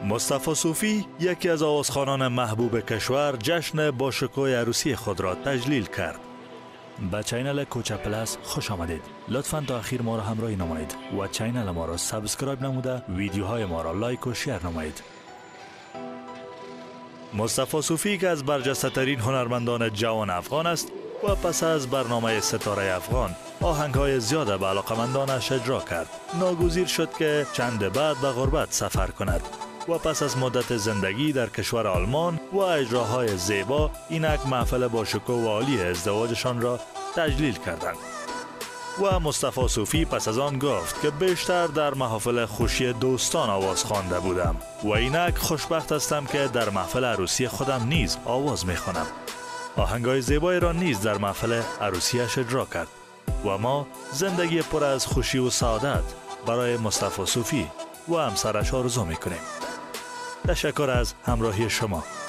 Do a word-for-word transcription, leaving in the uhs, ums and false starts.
مصطفی صوفی، یکی از آوازخوانان محبوب کشور، جشن باشکوه عروسی خود را تجلیل کرد. به چینل کوچه پلاس خوش آمدید. لطفاً تا اخیر ما را همراهی نمایید و چینل ما را سابسکرایب نموده ویدیوهای ما را لایک و شیر نمایید. مصطفی صوفی که از برجسته ترین هنرمندان جوان افغان است و پس از برنامه ستاره افغان آهنگ‌های زیاد به علاقمندانش اجرا کرد. ناگزیر شد که چند بعد به غربت سفر کند و پس از مدت زندگی در کشور آلمان و اجراهای زیبا اینک محفل باشکوه و عالی ازدواجشان را تجلیل کردند. و مصطفی صوفی پس از آن گفت که بیشتر در محافل خوشی دوستان آواز خوانده بودم و اینک خوشبخت هستم که در محفل عروسی خودم نیز آواز میخوانم. آهنگای زیبایی را نیز در محفل عروسیش اجرا کرد و ما زندگی پر از خوشی و سعادت برای مصطفی صوفی و همسرش آرزو میکنیم. تشکر از همراهی شما.